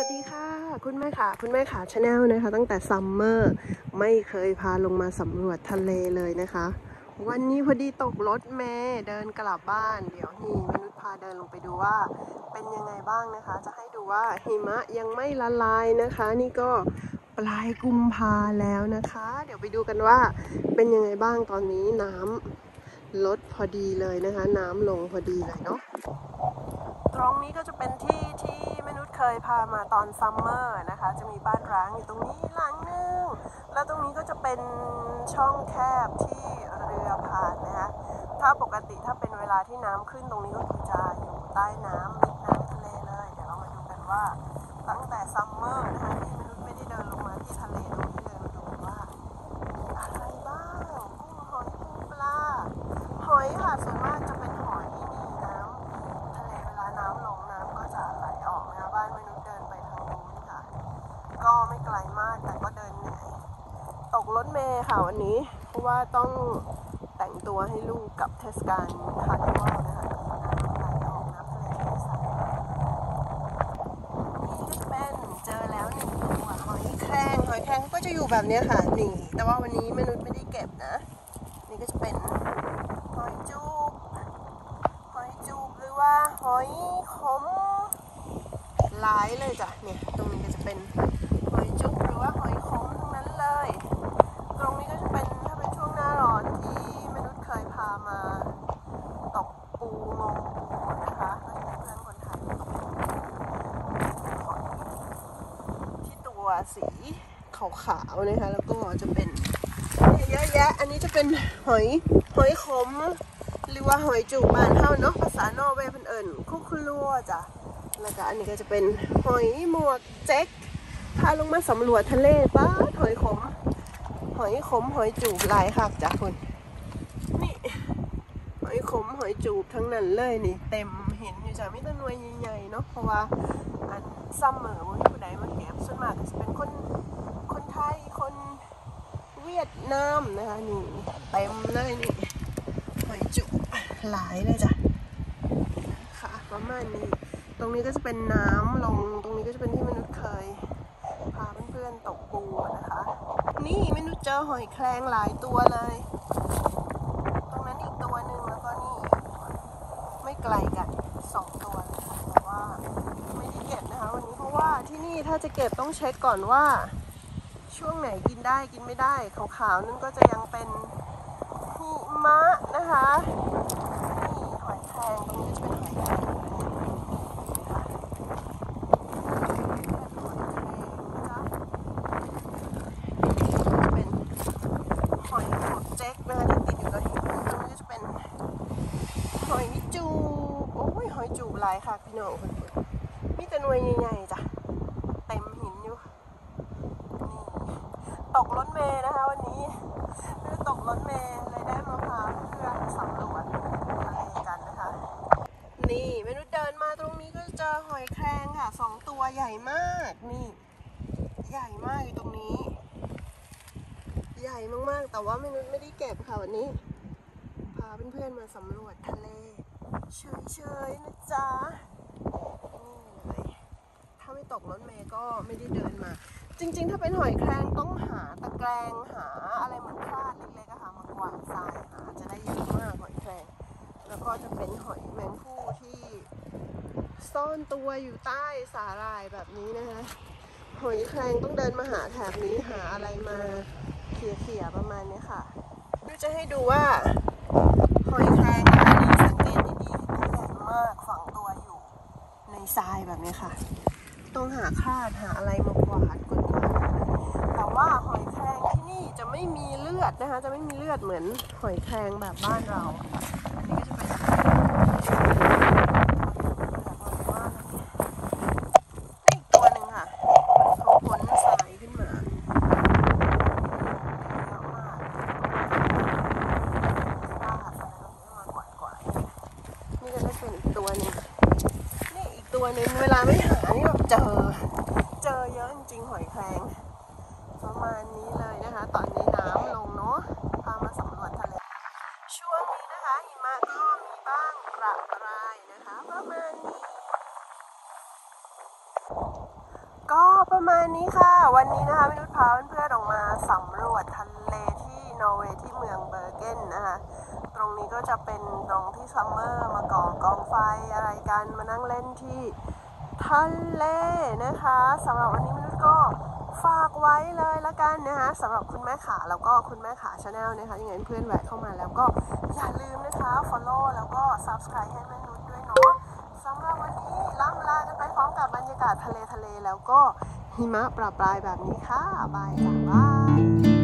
ดีค่ะคุณแม่ขาชาแนลนะคะตั้งแต่ซัมเมอร์ไม่เคยพาลงมาสำรวจทะเลเลยนะคะวันนี้พอดีตกรถเมล์เดินกลับบ้านเดี๋ยวนี่มนุษย์พาเดินลงไปดูว่าเป็นยังไงบ้างนะคะจะให้ดูว่าหิมะยังไม่ละลายนะคะนี่ก็ปลายกุมภาแล้วนะคะเดี๋ยวไปดูกันว่าเป็นยังไงบ้างตอนนี้น้ำลดพอดีเลยนะคะน้ำลงพอดีเลยเนาะตรงนี้ก็จะเป็นที่มนุษย์เคยพามาตอนซัมเมอร์นะคะจะมีบ้านร้างอยู่ตรงนี้หลังนึงแล้วตรงนี้ก็จะเป็นช่องแคบที่เรือผ่านนะคะถ้าปกติถ้าเป็นเวลาที่น้ำขึ้นตรงนี้ก็คือจะอยู่ใต้น้ำมิดน้ำทะเลเลยเดี๋ยวเรามาดูกันว่าตั้งแต่ซัมเมอร์นะคะที่มนุษย์ไม่ได้เดินลงมาที่ทะเลตรงนี้เลยมาดูกันว่าอะไรบ้างกุ้งหอยปูปลาหอยค่ะส่วนมากจะเป็นหอยนี่น้ำทะเลเวลาน้ำลงน้ำก็จะไหลออกนะคะบ้านมนุษย์เดินไปทางนู้นค่ะก็ไม่ไกลมากแต่ก็เดินเหนื่อยตกรถเมล์ค่ะวันนี้เพราะว่าต้องแต่งตัวให้ลูกกับเทศกาลคาร์นิวัลนะคะน้ำไหลออกน้ำทะเลใสนี่ก็จะเป็นเจอแล้วหนึ่งตัวหอยแครงก็จะอยู่แบบนี้ค่ะนี่แต่ว่าวันนี้มนุษย์ไม่ได้เก็บนะนี่ก็จะเป็นหอยจูบหรือว่าหอยขมหลายเลยจ้ะเนี่ยตรงนี้ก็จะเป็นหอยจุ๊บหรือว่าหอยขมทั้งนั้นเลยตรงนี้ก็จะเป็นถ้าเป็นช่วงหน้าร้อนที่มนุษย์เคยพามาตกปูงมปูนะคะก็จะเป็นเพื่อนคนไทยตกปูหอยที่ตัวสีขาวๆนะคะแล้วก็จะเป็นเยอะแยะอันนี้จะเป็นหอยขมหรือว่าหอยจูบบ้านเฮาเนาะภาษานอร์เวย์เพิ่นเอิ้นคุกคุลัวจ้ะแล้วก็อันนี้ก็จะเป็นหอยหมวกเจ๊กพาลงมาสำรวจทะเลป้าหอยขมหอยจูบหลายคักจ้ะคุณนี่หอยขมหอยจูบทั้งนั้นเลยนี่เต็มเห็นอยู่จ้ะไม่ต้องหน่วยใหญ่ๆเนาะเพราะว่าอันซัมเมอร์วันนี้ผู้ใดมาเก็บส่วนมากก็จะเป็นคนไทยคนเวียดนามนะคะนี่เต็มเลยนี่หอยจุหลายเลยจ้ะค่ะประมาณนี้ตรงนี้ก็จะเป็นน้ำลงตรงนี้ก็จะเป็นที่มนุษย์เคยพาเพื่อนๆตกปูนะคะนี่มนุษย์เจอหอยแครงหลายตัวเลยตรงนั้นอีกตัวหนึ่งแล้วก็นี่ไม่ไกลกัน2 ตัวเลยค่ะแต่ว่าไม่ได้เก็บนะคะวันนี้เพราะว่าที่นี่ถ้าจะเก็บต้องเช็คก่อนว่าช่วงไหนกินได้กินไม่ได้ขาวๆนั่นก็จะยังเป็นหิมะนะคะนี่หอยแครงตรงนี้จะเป็นหอยแครงเป็นหอยหมวกเจ๊กนะคะที่ติดอยู่กับหินตรงนี้จะเป็นหอยจูบโอ้ยหอยจูบหลายค่ะพี่น้องคนมีแต่หน่วยใหญ่ๆจ้ะเต็มหินอยู่นี่ตกรถเมล์นะคะวันนี้ตกรถเมล์เลยได้มาพาเพื่อนสำรวจทะเลกันนะคะนี่มนุษย์เดินมาตรงนี้ก็เจอหอยแครงค่ะ2 ตัวใหญ่มากนี่ใหญ่มากอยู่ตรงนี้ใหญ่มากๆแต่ว่ามนุษย์ไม่ได้เก็บค่ะวันนี้พาเพื่อนๆมาสำรวจทะเลเฉยๆนะจ๊ะนี่เลยถ้าไม่ตกรถเมล์ก็ไม่ได้เดินมาจริงๆถ้าเป็นหอยแครงต้องหาตะแกรงหาอะไรเหมือนคลาดเล็กๆอะค่ะมากวาดทรายหาจะได้เยอะมากหอยแครงแล้วก็จะเป็นหอยแมงผู้ที่ซ่อนตัวอยู่ใต้สาหร่ายแบบนี้นะคะหอยแครงต้องเดินมาหาแถบนี้หาอะไรมาเขี่ยๆประมาณนี้ค่ะดูจะให้ดูว่าหอยแครงสังเกตดีๆตัวใหญ่มากฝังตัวอยู่ในทรายแบบนี้ค่ะต้องหาคราดหาอะไรมากวาดกวาดแต่ว่าหอยแครงที่นี่จะไม่มีเลือดนะคะจะไม่มีเลือดเหมือนหอยแครงแบบบ้านเราอันนี้ก็จะเป็นอีกตัวหนึ่งค่ะเขาพ้นทรายขึ้นมาเยอะมากนี่ก็จะเป็นอีกตัวหนึ่งนี่อีกตัวหนึ่งเวลาไม่หานี่แบบเจอเยอะจริงๆหอยแครงประมาณนี้เลยนะคะตอนนี้น้ำลงเนาะพามาสำรวจทะเลช่วงนี้นะคะหิมะก็มีบ้างประปรายนะคะประมาณนี้ประมาณนี้ค่ะวันนี้นะคะมนุษย์พาเพื่อนๆออกมาสำรวจทะเลที่นอร์เวย์ที่เมืองเบอร์เกนนะคะตรงนี้ก็จะเป็นตรงที่ซัมเมอร์มาก่อกองไฟอะไรกันมานั่งเล่นที่ทะเลนะคะสำหรับวันนี้มนุษย์ก็ฝากไว้เลยละกันนะคะสำหรับคุณแม่ขาแล้วก็คุณแม่ขาชาแนลนะคะยังไงเพื่อนแวะเข้ามาแล้วก็อย่าลืมนะคะ follow แล้วก็ subscribe ให้แม่นุชด้วยเนาะสำหรับวันนี้ล่ำลากันไปพร้อมกับบรรยากาศทะเลแล้วก็หิมะประปรายแบบนี้ค่ะบายจ้าบาย